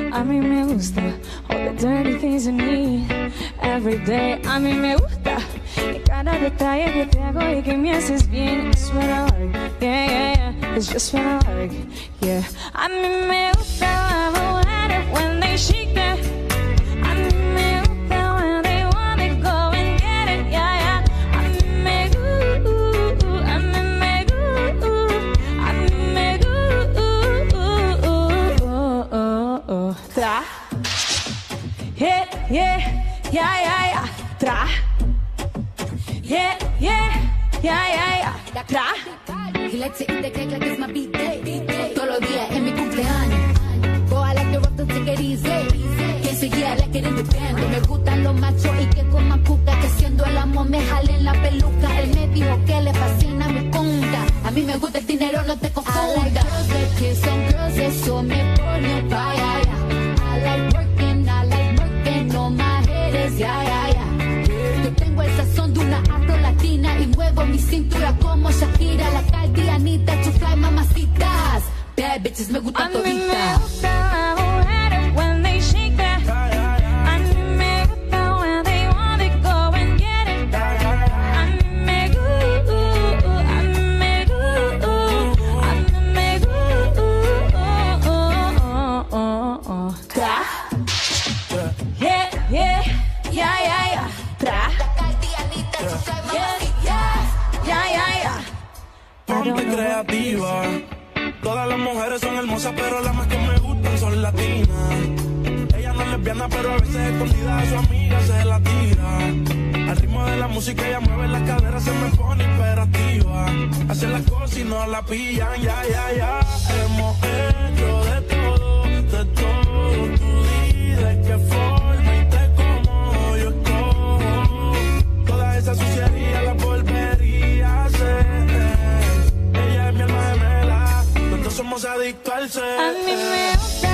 A mí me gusta all the dirty things you need every day. A mí me gusta que cada detalle que te hago y que me haces bien. It's what I like, yeah, yeah, yeah. It's just what I like, yeah. A mí me gusta love water when they shake that. A mí me gusta when they want to go and get it, yeah, yeah. A mí me gusta, a mí me gusta, a mí me gusta. Tra, yeah, yeah, yeah, yeah, yeah. Tra, yeah, yeah, yeah, yeah, yeah. Tra. He likes to eat the cake like it's my birthday. Todos los días es mi cumpleaños. Go I like the rough to take it easy. Que seguía like it independent. Me gustan los machos y que coman cuca. Que siendo el amor me jalen la peluca. Él me dijo que le fascina mi conga. A mí me gusta el dinero, no te confunda. I like girls that kiss on girls, eso me pone fire. I like working on my haters, yeah, yeah, yeah. Yo tengo el sazón de una afro-latina y muevo mi cintura como Shakira, la caldianita, to fly mamacitas. Bad bitches me gustan toditas. A mí me gusta love water when they shake that. A mí me gusta when they want to go and get it. A mí me gusta, a mí me gusta, a mí me gusta. Yeah, yeah, yeah, yeah, yeah. Tra. Ponte creativa. Todas las mujeres son hermosas, pero las más que me gustan son latinas. Ella no es lesbiana, pero a veces escondida a su amiga se la tira. Al ritmo de la música ella mueve las caderas, se me pone imperativa. Hace las cosas y no la pillan, ya, ya, ya. Hemos hecho de todo, de todo. Tú di de qué forma y te como yo escojo. Toda esa suciedad la volvería a hacer. Ella es mi alma gemela, los dos somos adictos al ser. A mí me gusta